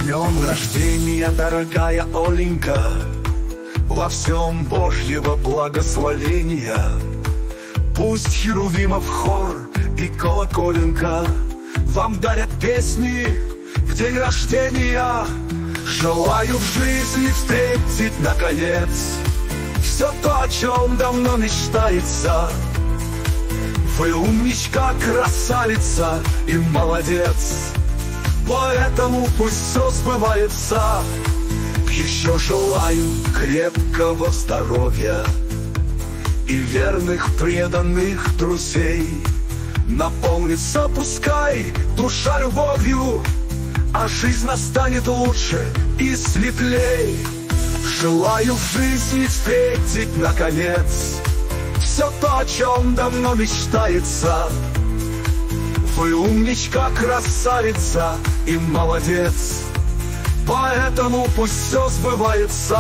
днем рождения, дорогая Оленька! Во всем Божьего благословения. Пусть херувимов хор и колоколенка вам дарят песни в день рождения. Желаю в жизни встретить наконец все то, о чем давно мечтается. Вы умничка, красавица и молодец, поэтому пусть все сбывается. Еще желаю крепкого здоровья и верных преданных друзей. Наполнится пускай душа любовью, а жизнь настанет лучше и светлей. Желаю в жизни встретить наконец все то, о чем давно мечтается. Вы умничка, красавица и молодец, поэтому пусть все сбывается.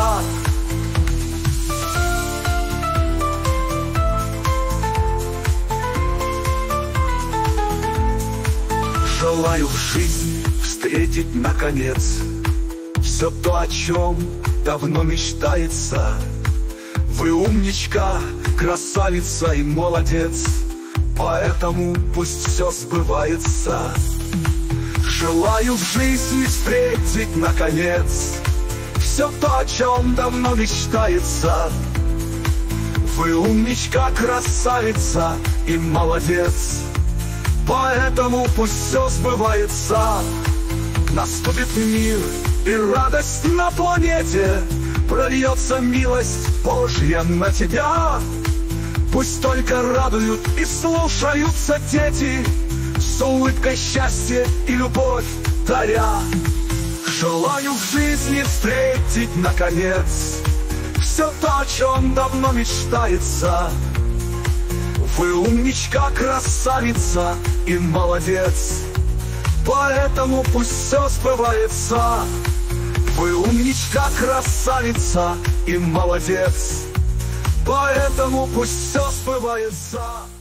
Желаю в жизни встретить наконец все то, о чем давно мечтается. Вы умничка, красавица и молодец, поэтому пусть все сбывается. Желаю в жизни встретить наконец все то, о чем давно мечтается. Вы умничка, красавица и молодец, поэтому пусть все сбывается. Наступит мир и радость на планете, прольется милость Божья на тебя. Пусть только радуют и слушаются дети, с улыбкой счастье и любовь даря. Желаю в жизни встретить наконец все то, о чем давно мечтается. Вы умничка, красавица и молодец, поэтому пусть все сбывается. Вы умничка, красавица и молодец, поэтому пусть все сбывается.